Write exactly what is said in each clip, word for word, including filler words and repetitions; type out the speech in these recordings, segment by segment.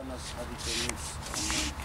Հովանես հավիտենից, ամեն։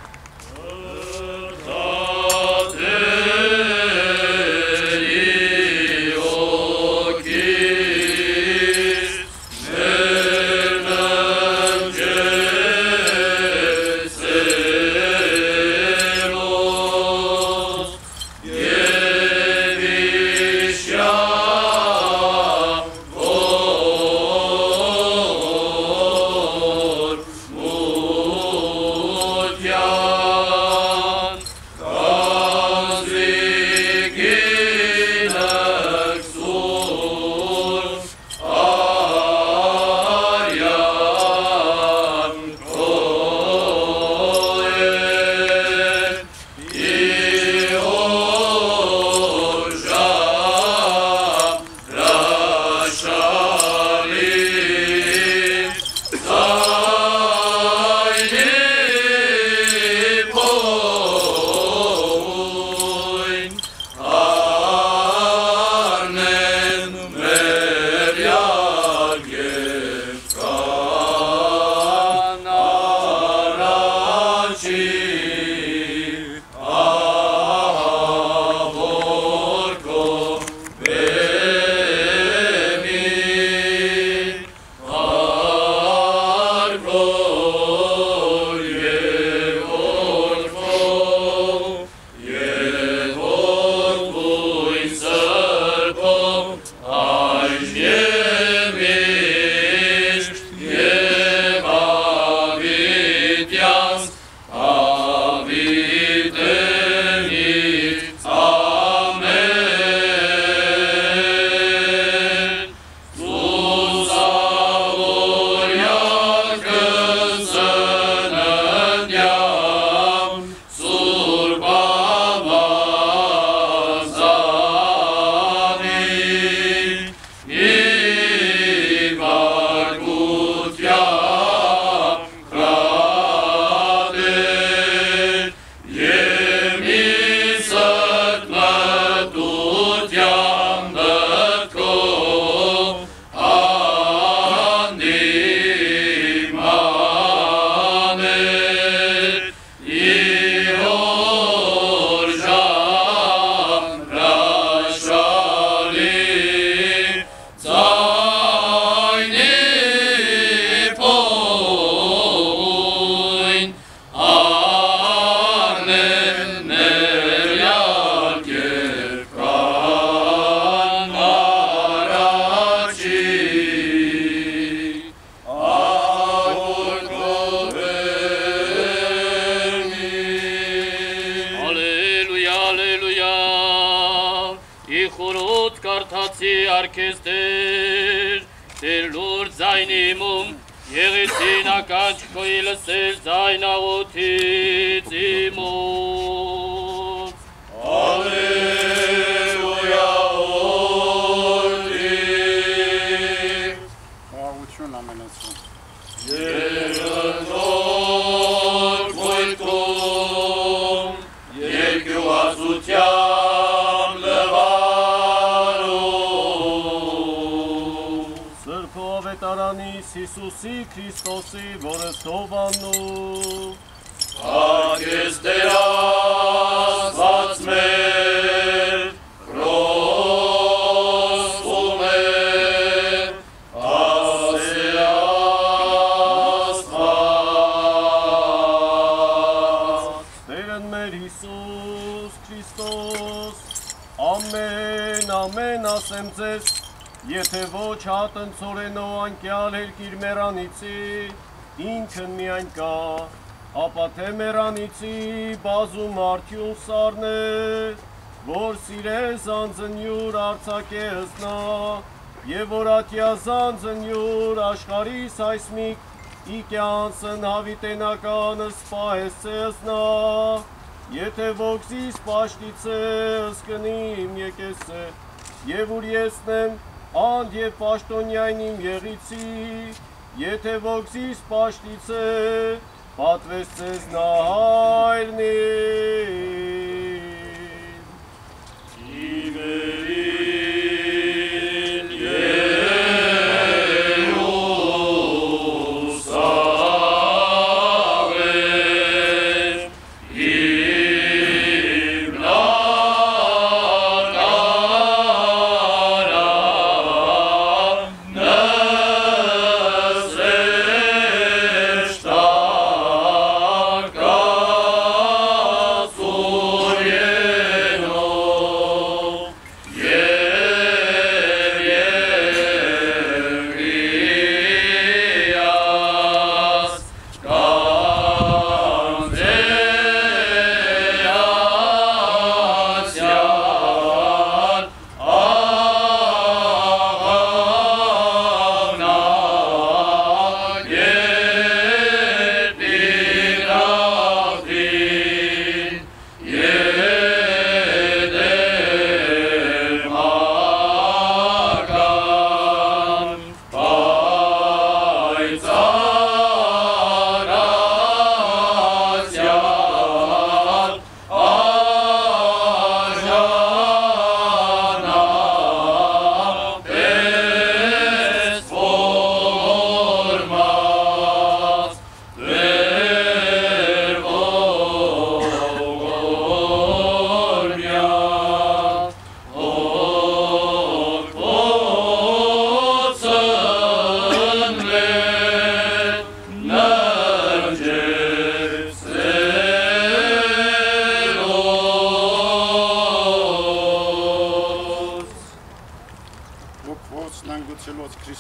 Ինքն միայն կա, ապա թե մեռանիցի բազում արդյուն սառներ, որ սիրես անձնյուր արձակե ըսնա, և որ ատյազան ձնյուր աշխարիս հայսմիկ իկյանցն հավիտենականը սպահեսցե ըսնա, եթե ոգզիս պաշտիցե ըսկնիմ եկեսե, և ուր եսնեմ անդ և պաշտոնյայն իմ եղիցի, Եթե ոգզիս պաշտիցե, պատվեսցես նա հայրնին։ Իվերին Երուսաղեմ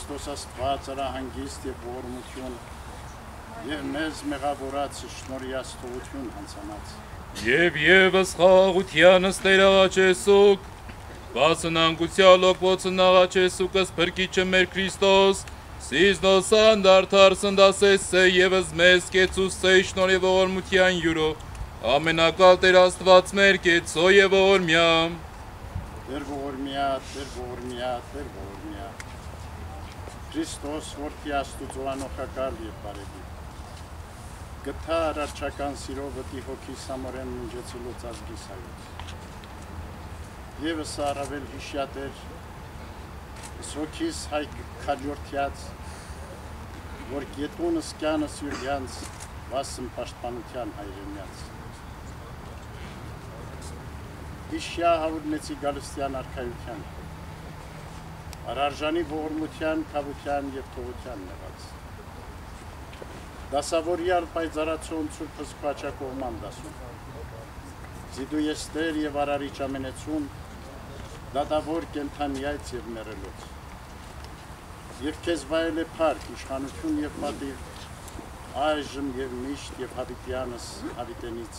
Քրիստոս Աստված արահանգիստ եւ ողորմություն եւ մեզ մեղավորած շնորհյաց թողություն հանցանած Եվ եւս խաղաղությանս Տերաղաչեսուկ Բասնանկության լոկոցն աղաչեսուկս փրկիչը մեր Քրիստոս Սիզնոսան դարդար սնդասեսե եւս մեզ կեցուս սեյ շնորհի ողորմության յուրո ամենակալ Տեր Աստված մեր կեցո եւ ողորմյամ Տեր ողորմյա, Տեր ողորմյա, Տեր ողորմյա Քրիստոս որդի Աստուծո անօխակալ եւ բարեգի Գտա արարչական սիրո վտի հոգի սամորեն մինջեցուլուց ազգիս հայոց Եվս առավել հիշյատեր Սոքիս հայ քաջորդյաց որ գետունս կյանս յուրյանց վասն պաշտպանության հայրենյաց Հիշյա հավուրնեցի գալստյան արքայության Արարժանի ողորմության, կավության և թողության նեղած Դասավորյալ պայծարացոն ծուրպս կվաչակողման դասում Զիդու եստեր և արարիչ ամենեցում Դատավոր կենթանյայց և մերելոց Եվ կեզ վայել է պարկ, իշխանություն և պատիվ Այժմ և միշտ և հավիտյանս հավիտենից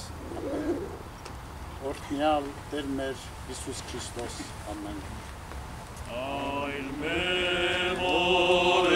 Օրհնյալ Տեր մեր Հիսուս Քրիստոս ամեն Այլ մեր